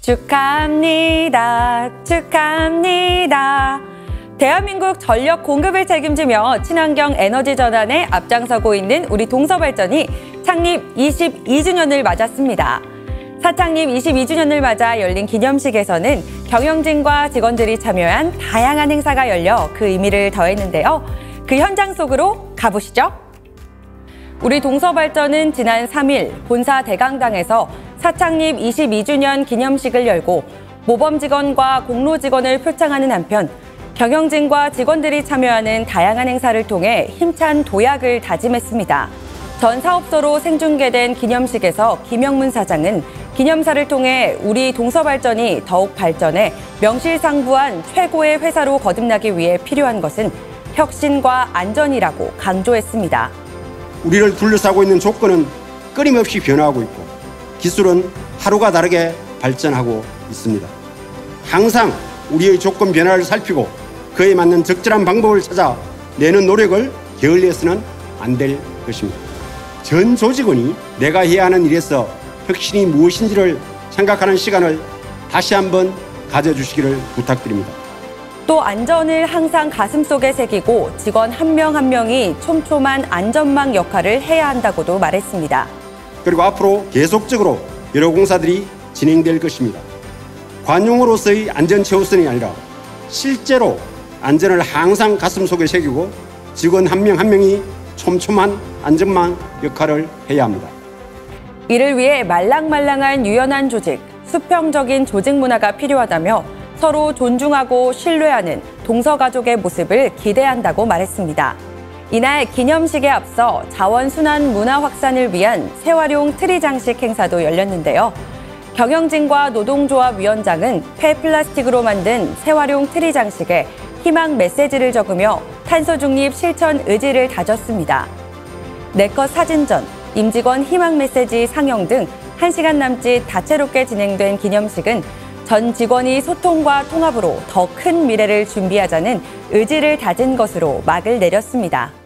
축하합니다. 축하합니다. 대한민국 전력 공급을 책임지며 친환경 에너지 전환에 앞장서고 있는 우리 동서발전이 창립 22주년을 맞았습니다. 사창립 22주년을 맞아 열린 기념식에서는 경영진과 직원들이 참여한 다양한 행사가 열려 그 의미를 더했는데요. 그 현장 속으로 가보시죠. 우리 동서발전은 지난 3일 본사 대강당에서 사창립 22주년 기념식을 열고 모범 직원과 공로 직원을 표창하는 한편 경영진과 직원들이 참여하는 다양한 행사를 통해 힘찬 도약을 다짐했습니다. 전 사업소로 생중계된 기념식에서 김영문 사장은 기념사를 통해 우리 동서발전이 더욱 발전해 명실상부한 최고의 회사로 거듭나기 위해 필요한 것은 혁신과 안전이라고 강조했습니다. 우리를 둘러싸고 있는 조건은 끊임없이 변화하고 있고 기술은 하루가 다르게 발전하고 있습니다. 항상 우리의 조건 변화를 살피고 그에 맞는 적절한 방법을 찾아 내는 노력을 게을리해서는 안 될 것입니다. 전 조직원이 내가 해야 하는 일에서 혁신이 무엇인지를 생각하는 시간을 다시 한번 가져주시기를 부탁드립니다. 또 안전을 항상 가슴속에 새기고 직원 한 명 한 명이 촘촘한 안전망 역할을 해야 한다고도 말했습니다. 그리고 앞으로 계속적으로 여러 공사들이 진행될 것입니다. 관용으로서의 안전 최우선이 아니라 실제로 안전을 항상 가슴속에 새기고 직원 한 명 한 명이 촘촘한 안전망 역할을 해야 합니다. 이를 위해 말랑말랑한 유연한 조직, 수평적인 조직 문화가 필요하다며 서로 존중하고 신뢰하는 동서가족의 모습을 기대한다고 말했습니다. 이날 기념식에 앞서 자원순환 문화 확산을 위한 재활용 트리 장식 행사도 열렸는데요. 경영진과 노동조합 위원장은 폐플라스틱으로 만든 재활용 트리 장식에 희망 메시지를 적으며 탄소 중립 실천 의지를 다졌습니다. 네컷 사진전, 임직원 희망 메시지 상영 등 1시간 남짓 다채롭게 진행된 기념식은 전 직원이 소통과 통합으로 더 큰 미래를 준비하자는 의지를 다진 것으로 막을 내렸습니다.